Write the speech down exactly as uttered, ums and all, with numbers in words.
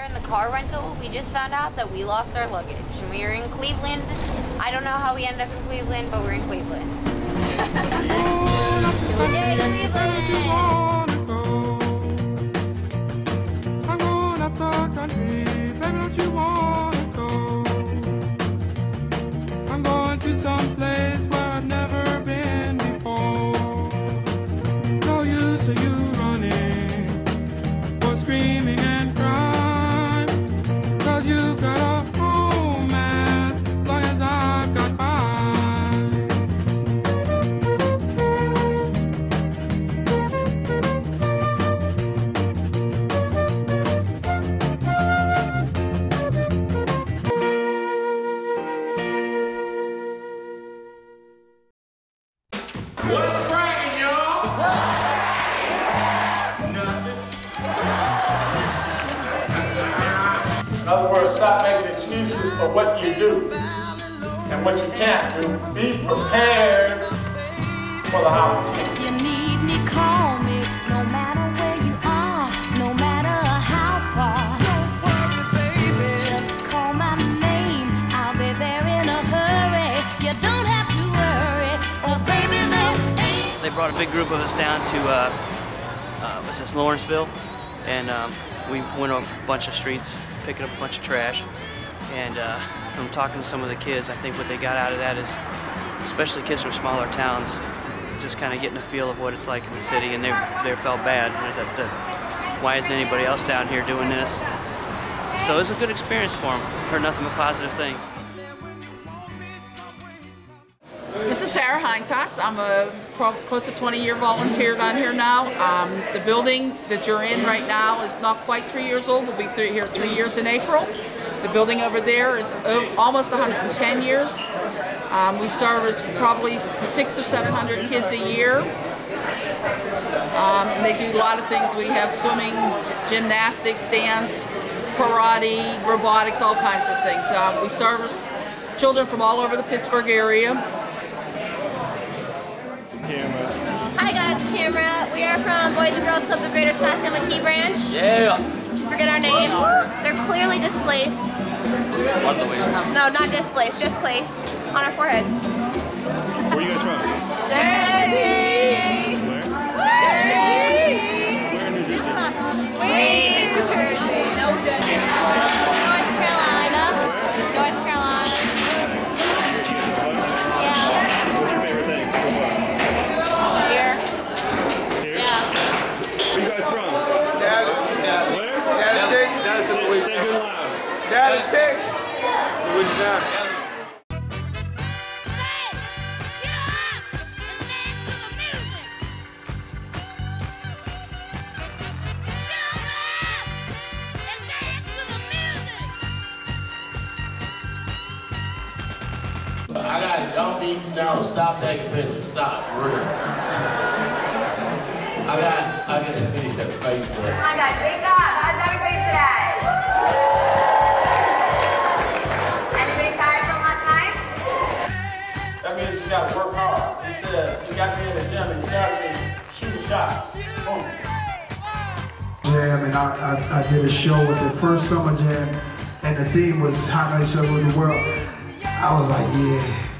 in the car rental, we just found out that we lost our luggage. And we were in Cleveland. I don't know how we ended up in Cleveland, but we're in Cleveland. Yay, Cleveland! I'm going to some place where I've never been before. No use of you running or screaming and crying, 'cause you've got a home as long as I've got mine. What's cracking, y'all? Nothing. In other words, stop making excuses for what you do and what you can't do. Be prepared for the opportunity. You need me, call me, no matter where you are, no matter how far. Don't worry, baby. Just call my name, I'll be there in a hurry. You don't have to worry, 'cause baby, there ain't. They brought a big group of us down to, uh, uh, what's this, Lawrenceville, and um, we went up a bunch of streets, picking up a bunch of trash, and uh, from talking to some of the kids, I think what they got out of that is, especially kids from smaller towns, just kind of getting a feel of what it's like in the city, and they, they felt bad. That, that, why isn't anybody else down here doing this? So it was a good experience for them. Heard nothing but positive things. This is Sarah Heintas. I'm a close to twenty year volunteer down here now. Um, the building that you're in right now is not quite three years old. We'll be three, here three years in April. The building over there is almost one hundred ten years. Um, we service probably six or seven hundred kids a year. Um, and they do a lot of things. We have swimming, gymnastics, dance, karate, robotics, all kinds of things. Um, we service children from all over the Pittsburgh area. Hi guys, camera. We are from Boys and Girls Clubs of Greater Scottsdale and Key Branch. Yeah! Did you forget our names? They're clearly displaced. Love the ways. No, not displaced, just placed. On our forehead. Where are you guys from? Jersey! Where? Jersey! Where in New Jersey? We, New Jersey. No Jersey. North Carolina. North Carolina. Yeah. What's your favorite thing so far? Here. Here? Yeah. Where are you guys from? Dallas. Where? Dallas, Texas. Dallas, Say, Louisiana. say good loud. Dallas, Texas. Louisiana. I got it. Don't be, no, stop taking pictures. Stop, for real. I got, I got a video on Facebook. Come on guys, wake up. How's everybody today? Anybody tired from last night? That means you got to work hard. He said, you got to be in the gym and you got to be shooting shots. Boom. Jam, and I, I, I did a show with the first summer jam, and the theme was how nice I rule the world. I was like, yeah.